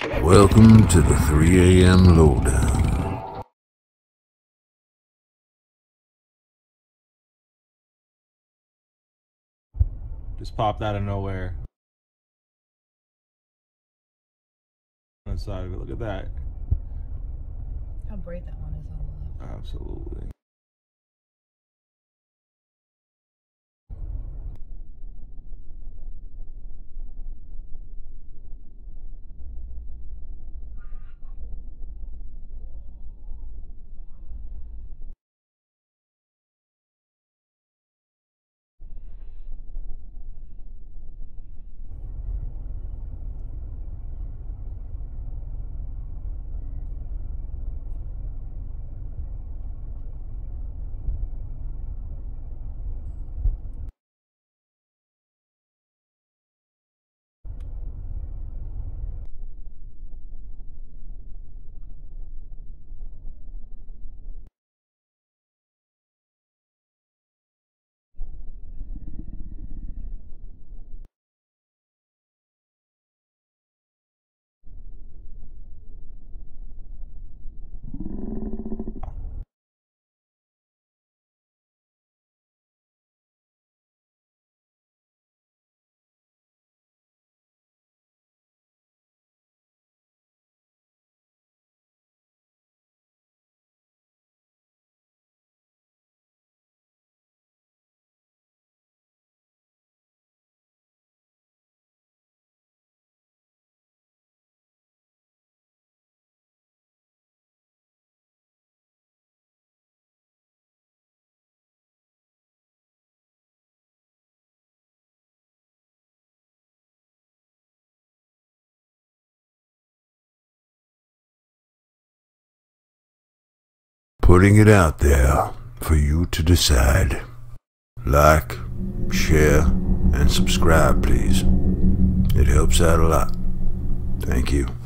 Welcome to the 3 a.m. lowdown. Just popped out of nowhere. On the side of it, look at that. How bright that one is on the left. Absolutely. Putting it out there for you to decide. Like, share, and subscribe, please. It helps out a lot. Thank you.